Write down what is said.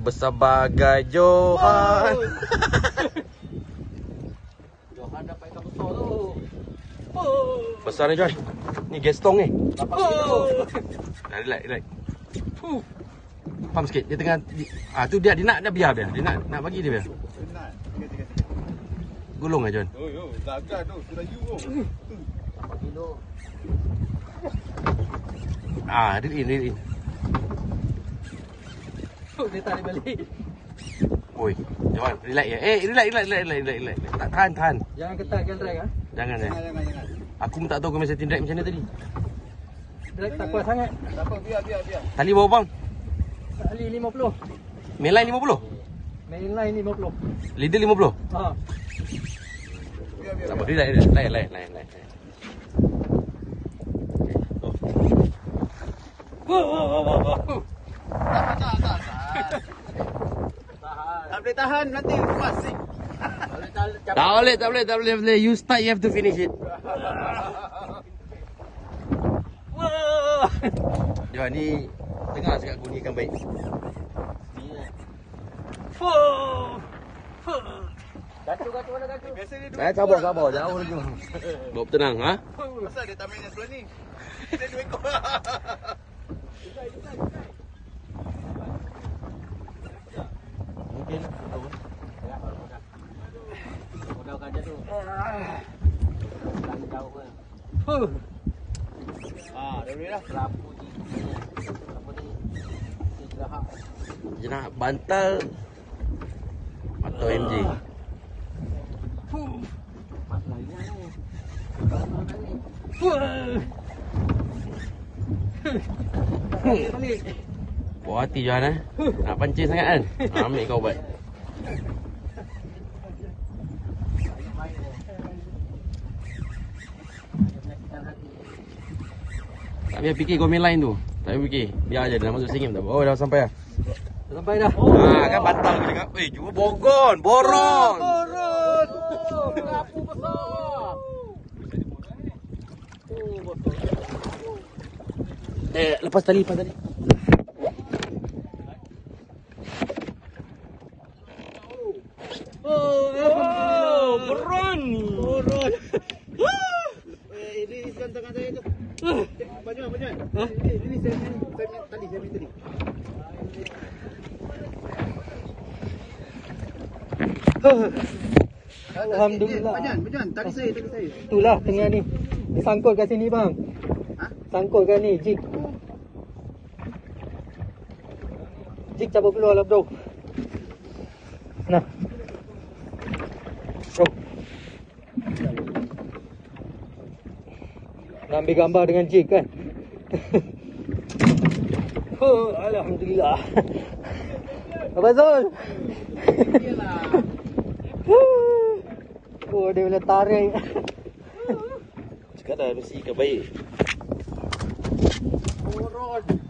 besar bagai Johan. Johan dapat ikan besar tu. Besar ni Johan. Ni gestong ni. Relax. Pam sikit. Dia tengah tu dia nak biar dia. Dia nak bagi dia biar. Gulung ah John. Takkan tu sudah you tu. Kilo. Reel in. Dia tarik balik. Oi, Johan, relax ya. Relax. Tak tahan. Jangan ketat kan drag ah. Jangan. Jangan. Aku pun tak tahu kau mesti drag macam mana tadi. Drag tak kuat sangat. Tak apa, biar. Tali berapa bang? Tali 50. Main line 50? Main line 50. Leader 50? Ha. Biar. Tak apa, relax. Tak boleh tahan nanti masing. Tak boleh. You start, you have to finish it. Johan ni tengah cakap guni ikan baik. Gacu mana gacu? Biasa dia Sabar, jauh lagi. Bawa tenang, ha? pasal dia tak main yang sebelah ni. Dia 2 ekor. Mungkin Udah kerja tu. Jauh ke. Dah boleh dah. Kelapu ni. Apa ni? Istirahat. jenah bantal atau MJ. Puas hati Johan nak pancing sangat kan? Ambil kau buat. Tak payah fikir kau main line tu. Tak payah fikir. Biar aja dah masuk singim dah. Oh dah sampai dah. Dah sampai dah. Kan bantal aku cakap. Cuba boron. Boron. Kelapu besar. Lepas tali. Boron. Ini isikan tangan saya tu. Banyak. Ini saya tadi. Alhamdulillah. Banyak. Tadi saya. Itulah tengah ni. Disangkut kat sini bang. Sangkut kat ni jig. Jig cabut keluar lah bro. Nah. Bro. Nak ambil gambar dengan jig kan. Alhamdulillah. Abang Zul. Oh dia boleh tarik. Cakap dah mesti ikan baik. Boron.